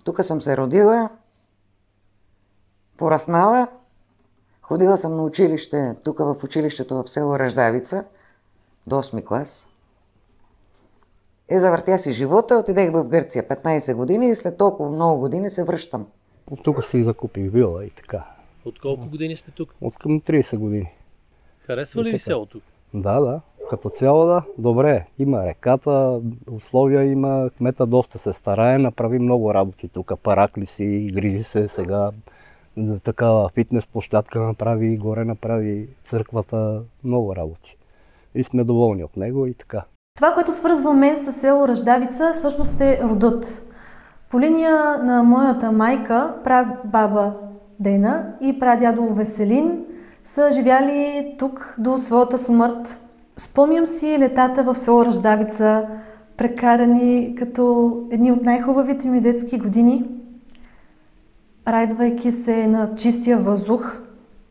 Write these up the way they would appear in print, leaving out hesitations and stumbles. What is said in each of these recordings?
Тук съм се родила, пораснала, ходила съм на училище, тук в училището в село Ръждавица, до 8 клас. Завъртя си живота, отидех в Гърция 15 години и след толкова много години се връщам. От тук си закупих вила и така. От колко години сте тук? От към 30 години. Харесва ли ви селото? Да. Като цяло да. Добре. Има реката, условия има. Кмета доста се старае, направи много работи тук. Параклиси, грижи се сега. Такава фитнес площадка направи, горе направи църквата. Много работи. И сме доволни от него и така. Това, което свързва мен с село Ръждавица, всъщност е родът. По линия на моята майка, прабаба Дена и прадядо Веселин са живяли тук до своята смърт. Спомням си летата в село Ръждавица, прекарани като едни от най-хубавите ми детски години, райдвайки се на чистия въздух,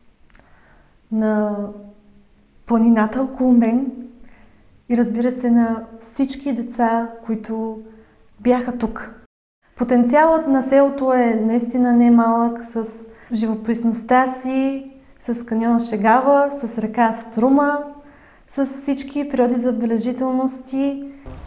на планината около мен и разбира се на всички деца, които бяха тук. Потенциалът на селото е наистина немалък с живописността си, с каньона Шегава, с река Струма, с всички природи забележителности.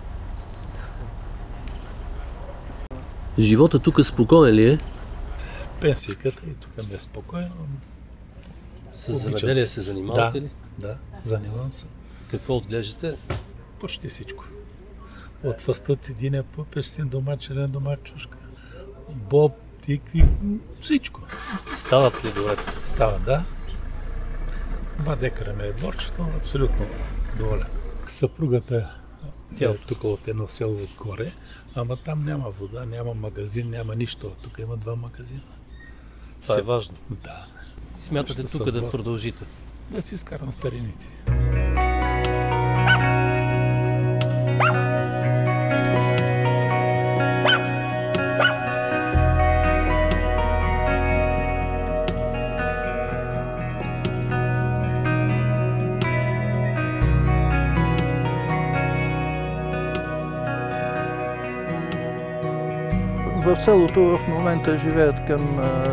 Живота тук спокоен ли е? Пенсийката и тук ми е спокойно. С земеделие се занимавате ли? Да, занимавам се. Какво отглеждате? Почти всичко. От фъстъци, диня, пъпещин, дома, черен, дома, чушка, боб, тикви, всичко. Стават ли добре? Става, да. 2 декара ме е дворчето, абсолютно доволен. Съпругата тя е тук от едно село отгоре, ама там няма вода, няма магазин, няма нищо. Тук има 2 магазина. Това е важно. Да. Смятате тук да продължите? Да си скарам старините. В селото в момента живеят към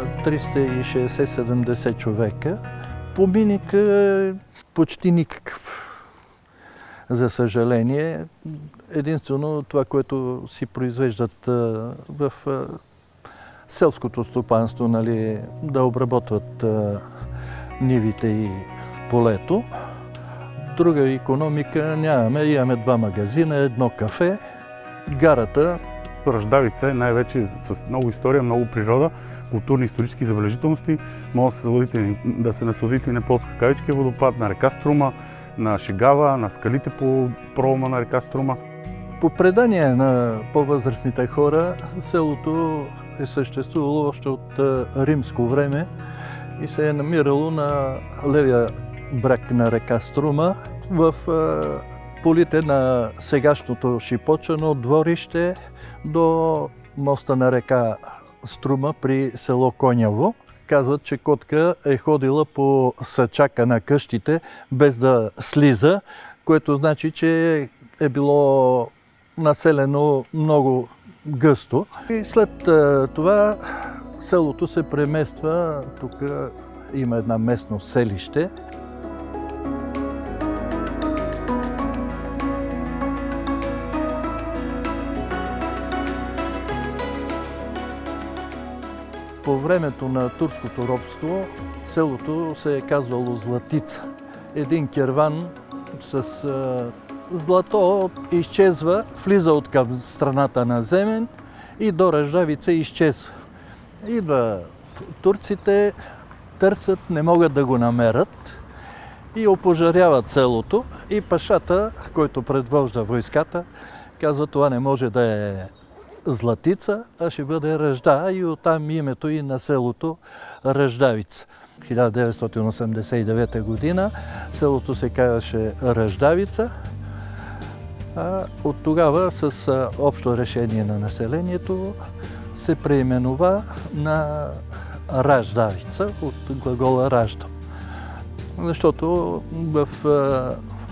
360-70 човека. Поминък е почти никакъв, за съжаление. Единствено това, което си произвеждат в селското стопанство, нали, да обработват нивите и полето. Друга икономика нямаме. Имаме 2 магазина, 1 кафе, гарата. Ръждавица е най-вече с много история, много природа, културни исторически забележителности. Може да се насладите и на Полска кавички водопад, на река Струма, на Шегава, на скалите по пролома на река Струма. По предание на по-възрастните хора, селото е съществувало още от римско време и се е намирало на левия бряг на река Струма в полите на сегашното Шипочено дворище до моста на река Струма при село Коняво. Казват, че котка е ходила по сачака на къщите без да слиза, което значи, че е било населено много гъсто. И след това селото се премества, тук има една местно селище. По времето на турското робство селото се е казвало Златица. Един керван с злато изчезва, влиза от към страната на Земен и до Ръждавица изчезва. Идва турците, търсят, не могат да го намерят и опожаряват селото. И пашата, който предвожда войската, казва, това не може да е Златица, а ще бъде Ръжда, и оттам името и на селото Ръждавица. 1989 година селото се казваше Ръждавица, а от тогава с общо решение на населението се преименува на Раждавица от глагола раждам. Защото в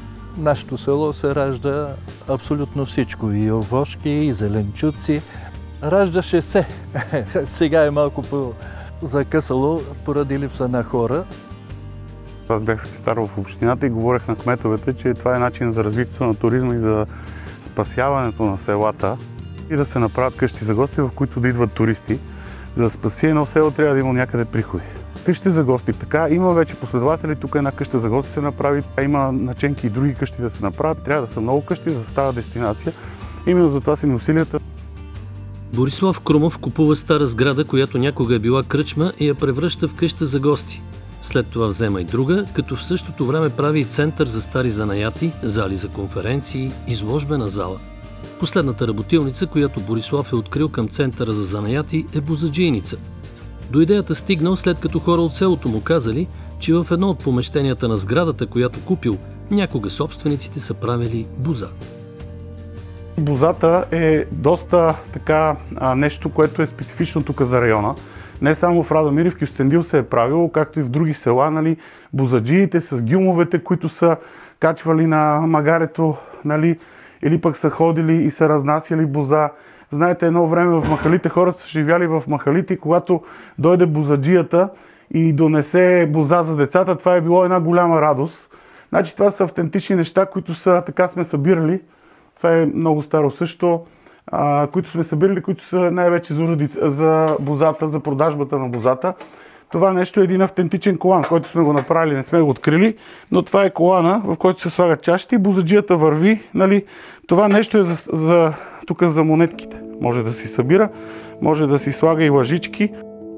нашето село се ражда абсолютно всичко. И овошки, и зеленчуци, Раждаше се. Сега е малко по-закъсало поради липса на хора. Аз бях секретар в общината и говорех на кметовете, че това е начин за развитието на туризма и за спасяването на селата и да се направят къщи за гости, в които да идват туристи. За да спаси едно село, трябва да има някъде приходи. Къщи за гости. Така, има вече последователи. Тук една къща за гости се направи. Има наченки и други къщи да се направят. Трябва да са много къщи, за да става дестинация. Именно за това са ни усилията. Борислав Крумов купува стара сграда, която някога е била кръчма и я превръща в къща за гости. След това взема и друга, като в същото време прави и център за стари занаяти, зали за конференции, изложбена зала. Последната работилница, която Борислав е открил към центъра за занаяти, е бузаджийница. До идеята стигнал след като хора от селото му казали, че в едно от помещенията на сградата, която купил, някога собствениците са правили буза. Бузата е доста така нещо, което е специфично тук за района. Не само в Радомир и в Кюстендил се е правило, както и в други села, нали, бузаджиите с гюмовете, които са качвали на магарето, нали, или пък са ходили и са разнасяли буза. Знаете, едно време в махалите хората са живяли в махалите и когато дойде бузаджията и донесе буза за децата, това е било една голяма радост. Значи това са автентични неща, които са, така сме събирали. Това е много старо също, които сме събирали, които са най-вече за бузата, за продажбата на бузата. Това нещо е един автентичен колан, който сме го направили, не сме го открили, но това е колана, в който се слагат чашите и бузаджията върви. Нали? Това нещо е тук за монетките. Може да си събира, може да си слага и лъжички.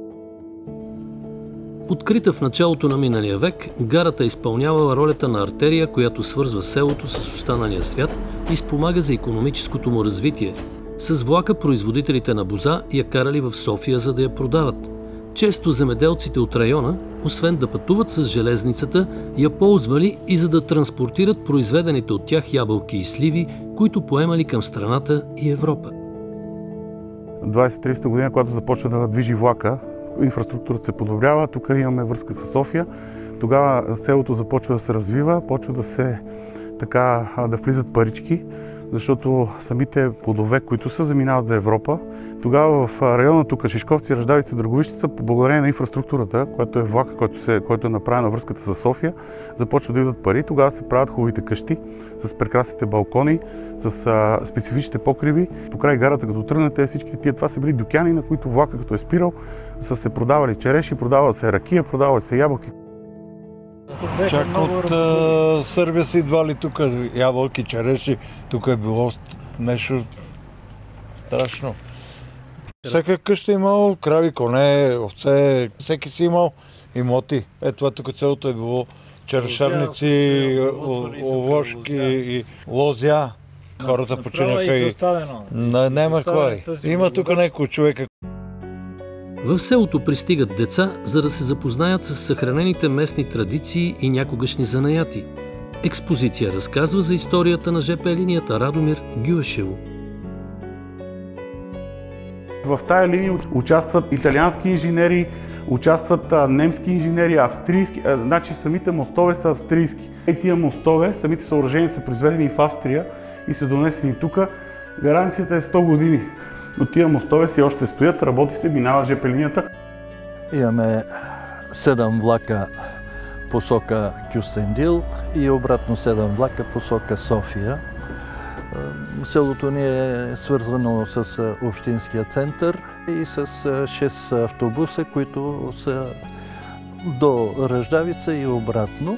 Открита в началото на миналия век, гарата изпълнявала ролята на артерия, която свързва селото с останалия свят и спомага за икономическото му развитие. С влака производителите на буза я карали в София, за да я продават. Често земеделците от района, освен да пътуват с железницата, я ползвали и за да транспортират произведените от тях ябълки и сливи, които поемали към страната и Европа. 20-30 година, когато започва да движи влака, инфраструктурата се подобрява, тук имаме връзка с София. Тогава селото започва да се развива, почва да влизат парички, защото самите плодове, които са, заминават за Европа. Тогава в района тук Шишковци, Ръждавица, Драговищица, благодарение на инфраструктурата, която е влака, който е направен на връзката с София, започва да идват пари. Тогава се правят хубавите къщи с прекрасните балкони, с специфичните покриви. Покрай гарата, като тръгнете, всичките тия, това са били дюкяни, на които влака, като е спирал, са се продавали череши, продавали се ракия, продавали се ябълки. Чак от Сърбия са идвали тук ябълки, череши. Тук е било нещо страшно. Всяка къща имал крави, коне, овце, всеки си имал имоти. Ето това тук цялото е било черешарници, овошки и лозя. Хората починаха и няма кой. Има тук няколко човека. В селото пристигат деца, за да се запознаят с съхранените местни традиции и някогашни занаяти. Експозиция разказва за историята на ЖП линията Радомир-Гюешево. В тая линия участват италиански инженери, участват немски инженери, австрийски, значи самите мостове са австрийски. И тия мостове, самите съоръжения са произведени в Австрия и са донесени тук. Гаранцията е 100 години. Но тия мостове си още стоят, работи се, минава ЖП линията. Имаме 7 влака посока Кюстендил и обратно 7 влака посока София. Селото ни е свързвано с общинския център и с 6 автобуса, които са до Ръждавица и обратно.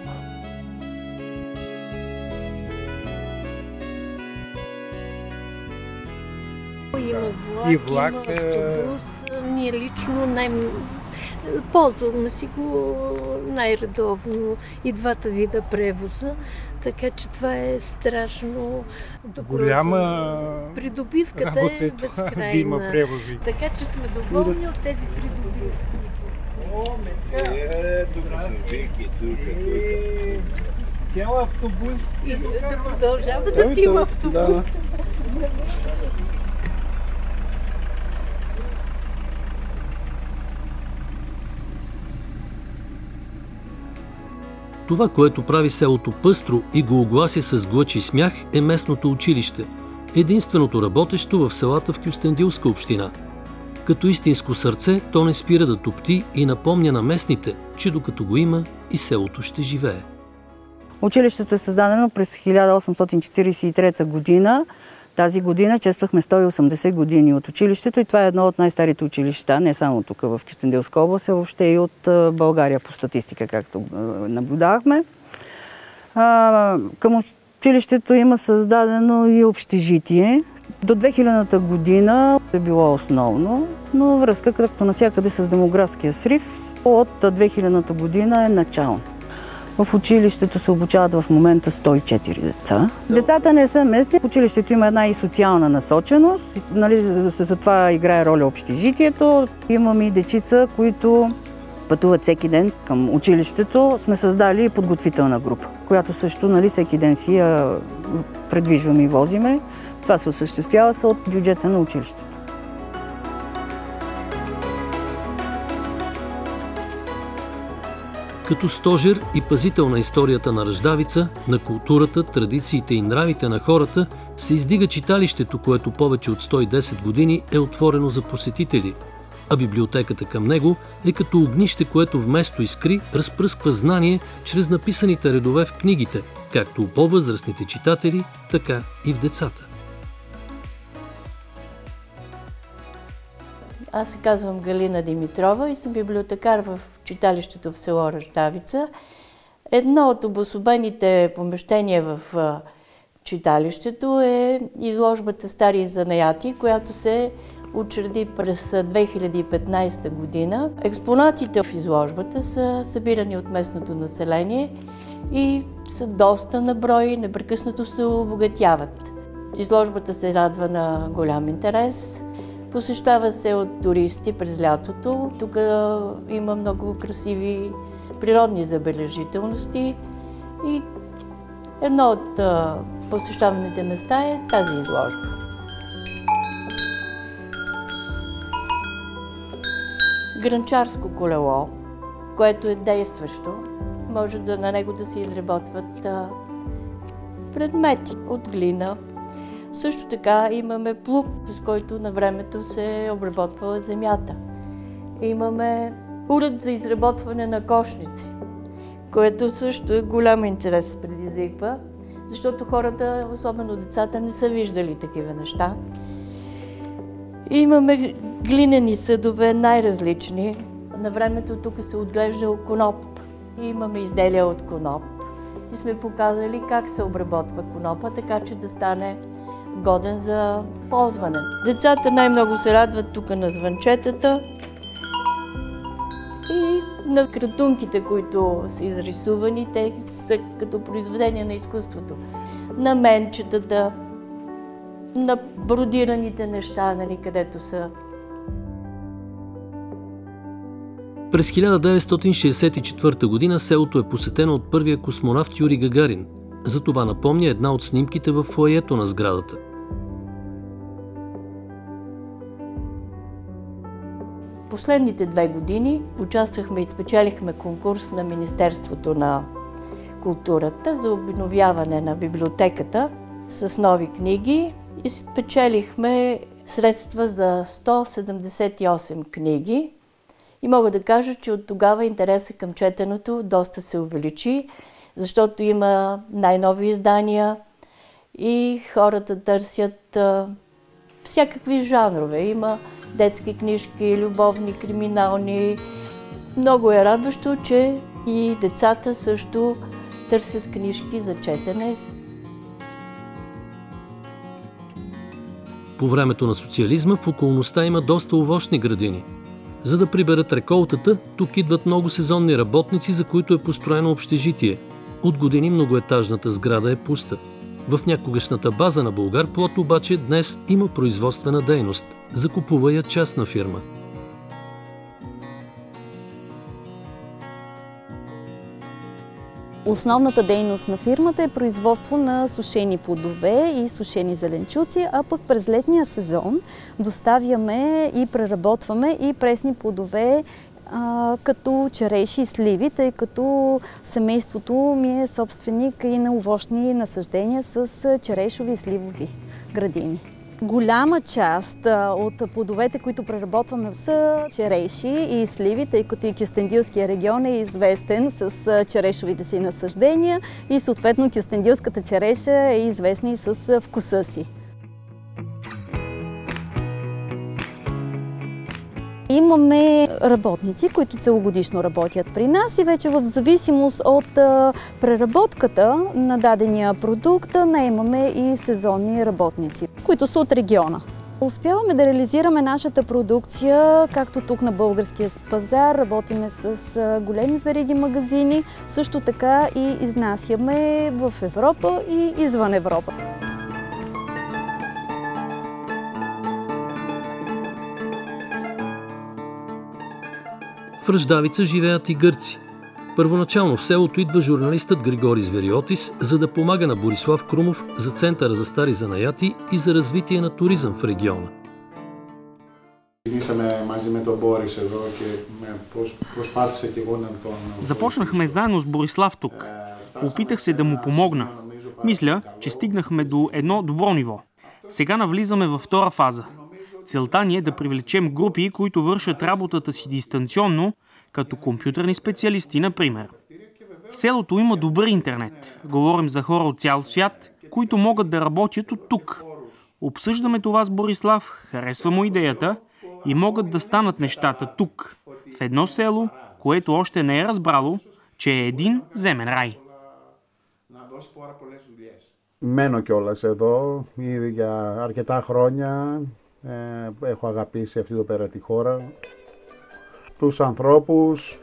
Има влак, има автобус. Ние лично ползваме си го най-редовно и двата вида превоза, така че това е страшно добро. Голяма придобивката е безкрайна. Да има превози. Така че сме доволни от тези придобивки. Тук са вики, тук. Цял автобус. И да продължава да си има автобус. Да. Това, което прави селото пъстро и го оглася с глъч и смях, е местното училище. единственото работещо в селата в Кюстендилска община. Като истинско сърце, то не спира да топти и напомня на местните, че докато го има, и селото ще живее. Училището е създадено през 1843 година. Тази година чествахме 180 години от училището и това е едно от най-старите училища, не само тук в Кюстендилска област, а въобще и от България по статистика, както наблюдавахме. Към училището има създадено и общежитие. До 2000-та година е било основно, но връзка, както навсякъде с демографския срив, от 2000-та година е начално. В училището се обучават в момента 104 деца. Децата не са местни. В училището има една и социална насоченост. За това играе роля общежитието. Имаме и дечица, които пътуват всеки ден към училището. Сме създали подготвителна група, която също всеки ден си я предвижваме и возиме. Това се осъществява от бюджета на училището. Като стожер и пазител на историята на Ръждавица, на културата, традициите и нравите на хората, се издига читалището, което повече от 110 години е отворено за посетители, а библиотеката към него е като огнище, което вместо искри разпръсква знание чрез написаните редове в книгите, както у по-възрастните читатели, така и в децата. Аз се казвам Галина Димитрова и съм библиотекар в читалището в село Ръждавица. Едно от обособените помещения в читалището е изложбата Стари занаяти, която се учреди през 2015 година. Експонатите в изложбата са събирани от местното население и са доста на брой, непрекъснато се обогатяват. Изложбата се радва на голям интерес. Посещава се от туристи през лятото. Тук има много красиви природни забележителности и едно от посещаваните места е тази изложба. Гранчарско колело, което е действащо, може на него да се изработват предмети от глина. Също така имаме плуг, с който на времето се обработва земята. Имаме уред за изработване на кошници, което също е голям интерес предизвиква, защото хората, особено децата, не са виждали такива неща. Имаме глинени съдове, най-различни. На времето тук се отглеждал коноп. Имаме изделия от коноп и сме показали как се обработва конопа, така че да стане годен за ползване. Децата най-много се радват тук на звънчетата и на кратунките, които са изрисувани, те са като произведения на изкуството. На менчетата, на бродираните неща, където са. През 1964 година селото е посетено от първия космонавт Юрий Гагарин. За това напомня една от снимките в фоайето на сградата. Последните 2 години участвахме и спечелихме конкурс на Министерството на културата за обновяване на библиотеката с нови книги и спечелихме средства за 178 книги. И мога да кажа, че от тогава интересът към четенето доста се увеличи, защото има най-нови издания и хората търсят всякакви жанрове. Има детски книжки, любовни, криминални. Много е радващо, че и децата също търсят книжки за четене. По времето на социализма в околността има доста овощни градини. За да приберат реколтата, тук идват много сезонни работници, за които е построено общежитие. От години многоетажната сграда е пуста. В някогашната база на Булгарплот обаче днес има производствена дейност. Закупува я частна фирма. Основната дейност на фирмата е производство на сушени плодове и сушени зеленчуци, а пък през летния сезон доставяме и преработваме и пресни плодове, като череши и сливи, тъй като семейството ми е собственик и на овощни насъждения с черешови и сливови градини. Голяма част от плодовете, които преработваме, са череши и сливи, тъй като и Кюстендилския регион е известен с черешовите си насъждения и съответно кюстендилската череша е известна и с вкуса си. Имаме работници, които целогодишно работят при нас и вече в зависимост от преработката на дадения продукт наемаме и сезонни работници, които са от региона. Успяваме да реализираме нашата продукция, както тук на българския пазар, работиме с големи вериги магазини, също така и изнасяме в Европа и извън Европа. В Ръждавица живеят и гърци. Първоначално в селото идва журналистът Григорис Вериотис, за да помага на Борислав Крумов за Центъра за стари занаяти и за развитие на туризъм в региона. Започнахме заедно с Борислав тук. Опитах се да му помогна. Мисля, че стигнахме до едно добро ниво. Сега навлизаме във втора фаза. Целта ни е да привлечем групи, които вършат работата си дистанционно, като компютърни специалисти, например. В селото има добър интернет. Говорим за хора от цял свят, които могат да работят от тук. Обсъждаме това с Борислав, харесва му идеята и могат да станат нещата тук, в едно село, което още не е разбрало, че е един земен рай. Μένω κιόλας εδώ, ήδη για αρκετά χρόνια. Έχω αγαπήσει αυτή εδώ πέρα τη χώρα, τους ανθρώπους.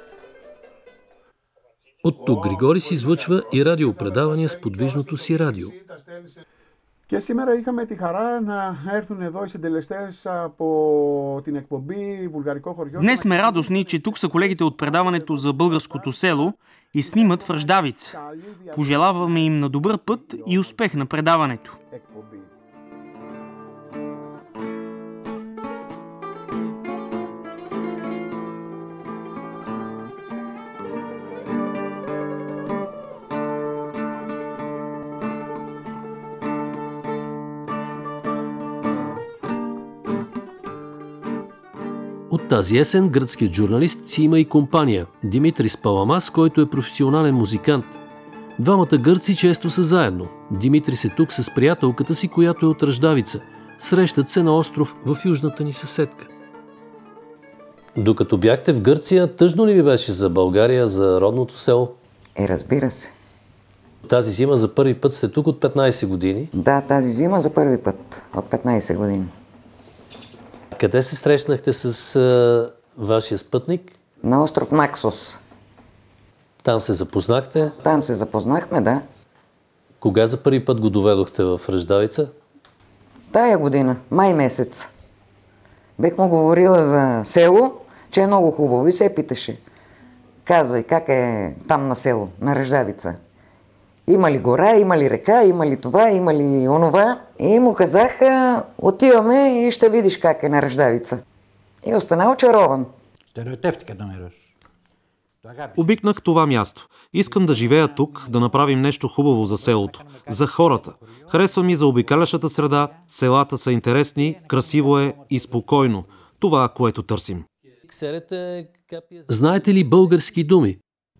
От тук Григорис излъчва и радиопредавания с подвижното си радио. Και σήμερα είχαμε τη χαρά να έρθουν εδώ οι συντελεστές από την εκπομπή Βουλγαρικό χωριό. Днес сме радостни, че тук са колегите от предаването за българското село и снимат в Ръждавица. Пожелаваме им на добър път и успех на предаването. От тази есен гръцкият журналист си има и компания – Димитрис Паламас, който е професионален музикант. Двамата гърци често са заедно. Димитрис е тук с приятелката си, която е от Ръждавица. Срещат се на остров в южната ни съседка. Докато бяхте в Гърция, тъжно ли ви беше за България, за родното село? Разбира се. Тази зима за първи път сте тук от 15 години? Да, тази зима за първи път от 15 години. Къде се срещнахте с вашия спътник? На остров Наксос. Там се запознахте? Там се запознахме, да. Кога за първи път го доведохте в Ръждавица? Тая година, май месец. Бех му говорила за село, че е много хубаво и се питаше. Казвай, как е там на село, на Ръждавица? Има ли гора, има ли река, има ли това, има ли онова? И му казах, отиваме и ще видиш как е на Ръждавица. И остана очарован. Обикнах това място. Искам да живея тук, да направим нещо хубаво за селото, за хората. Харесва ми за обикалящата среда, селата са интересни, красиво е и спокойно. Това, което търсим. Знаете ли български думи?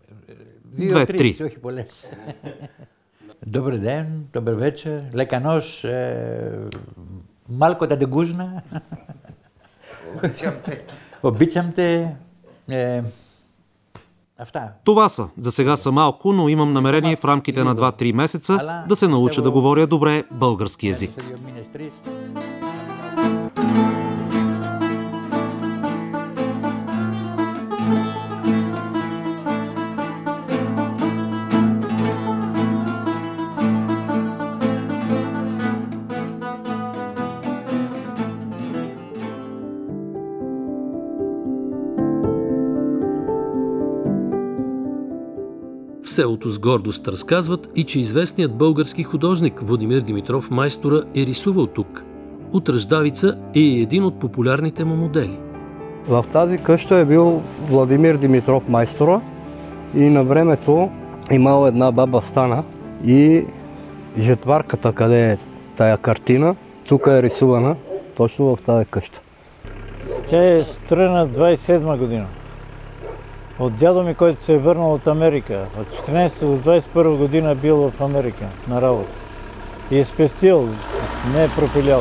2-3. Добър ден, добър вечер, лека нощ, малко да дегужна. Обичам те. Това са. За сега са малко, но имам намерение в рамките на 2-3 месеца да се науча да говоря добре български език. В селото с гордост разказват и че известният български художник Владимир Димитров Майстора е рисувал тук. От Ръждавица е един от популярните му модели. В тази къща е бил Владимир Димитров Майстора и на времето имал една баба стана и жетварката, къде тая картина. Тук е рисувана точно в тази къща. Тя е строена 27 година. От дядо ми, който се е върнал от Америка. От 14 до 21 година е бил в Америка на работа. И е спестил, не е пропилял.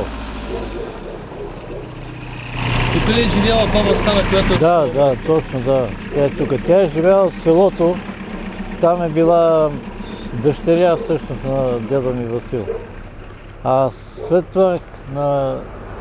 Тук ли е живяла баба Стана, която... Да, точно, да. Тя е тук. Тя е живяла в селото. Там е била дъщеря всъщност на дядо ми Васил. А след това на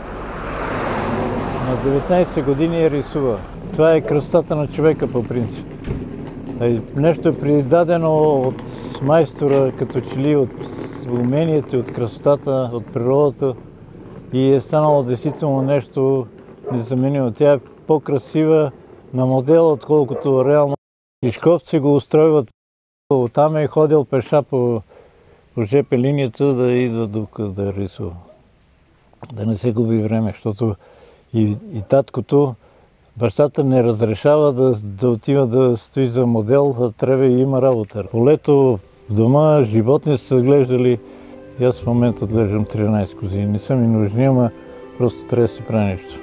19 години я рисува. Това е красотата на човека по принцип. Нещо е придадено от майстора, като че ли от умението, от красотата, от природата и е станало действително нещо незаменимо. Тя е по-красива на модел, отколкото реално. Ишковци го устройват. Оттам е ходил пеша по ЖП линията да идва тук да рисува. Да не се губи време, защото и таткото, бащата не разрешава да отива да стои за модел, а трябва и има работа. Полето в дома, животни са глеждали. И аз в момента отглеждам 13 кози. Не са ми нужни, ама просто трябва да се прави нещо.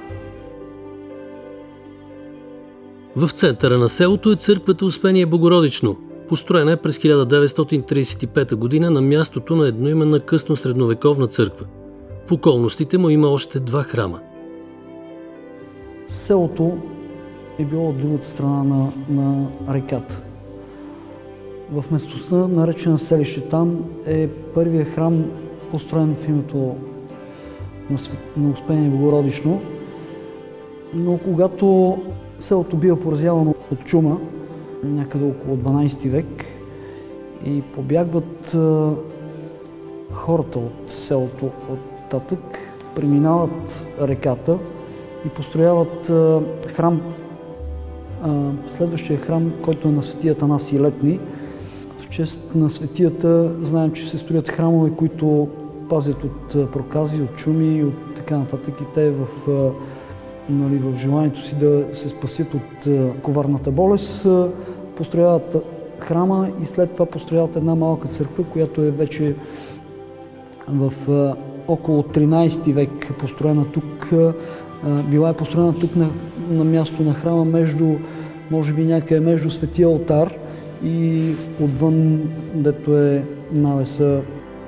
В центъра на селото е църквата Успение Богородично. Построена е през 1935 година на мястото на едноименна късно средновековна църква. В околностите му има още 2 храма. Селото е било от другата страна на реката. В местността, наречена селище, там е първият храм, построен в името на Успение Богородично. Но когато селото бива поразявано от чума, някъде около 12 век, и побягват хората от селото оттатък, преминават реката и построяват храм, следващия храм, който е на светия Атанасий Летни. В чест на светията знаем, че се строят храмове, които пазят от прокази, от чуми и от така нататък. И те в желанието си да се спасят от коварната болест, построяват храма и след това построяват една малка църква, която е вече в около 13 век построена тук. Била е построена тук на място на храма, може би някъде между Светия олтар и отвън, дето е навеса.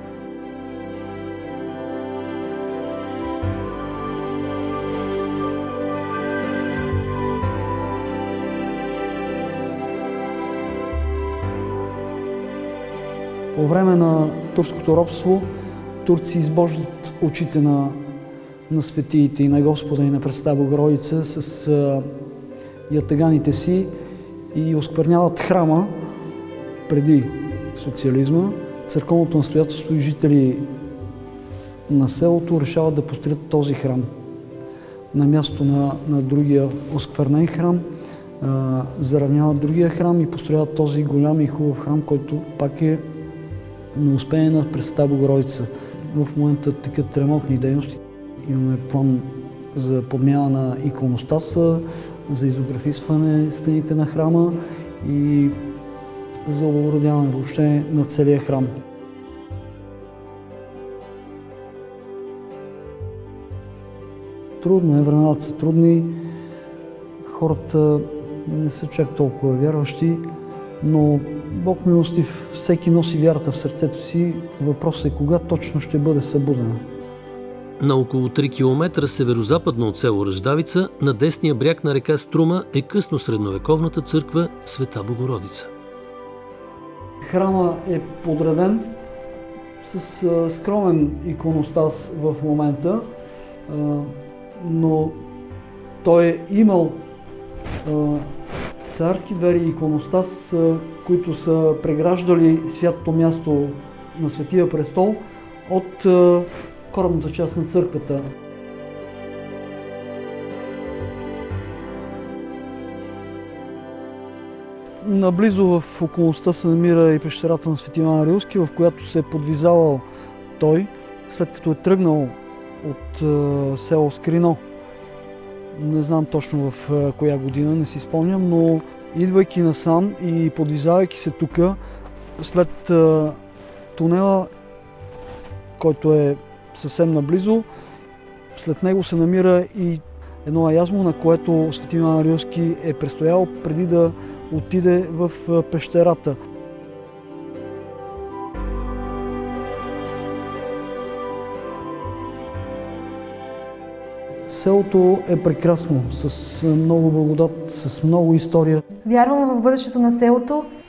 По време на турското робство турци избождат очите на светиите и на Господа и на Пресвета Богородица с ятаганите си и оскверняват храма преди социализма. Църковното настоятелство и жители на селото решават да построят този храм на място на другия осквернен храм, заравняват другия храм и построяват този голям и хубав храм, който пак е на Успение на Пресвета Богородица. В момента текат ремонтни дейности. Имаме план за подмяна на иконостаса, за изографисване стените на храма и за облагородяване въобще на целия храм. Трудно е, времената са трудни, хората не са чак толкова вярващи, но Бог милостив, всеки носи вярата в сърцето си. Въпросът е кога точно ще бъде събудена. На около 3 км северозападно от село Ръждавица, на десния бряг на река Струма е късно средновековната църква Света Богородица. Храма е подреден с скромен иконостас в момента, но той е имал царски двери и иконостас, които са преграждали святото място на Светия престол от корабната част на църквата. Наблизо в околността се намира и пещерата на Свети Йоан Рилски, в която се е подвизавал той, след като е тръгнал от село Скрино. Не знам точно в коя година, не си спомням, но идвайки насам и подвизавайки се тук, след тунела, който е съвсем наблизо. След него се намира и едно аязмо, на което Свети Йоан Рилски е престоял преди да отиде в пещерата. Селото е прекрасно, с много благодат, с много история. Вярвам в бъдещето на селото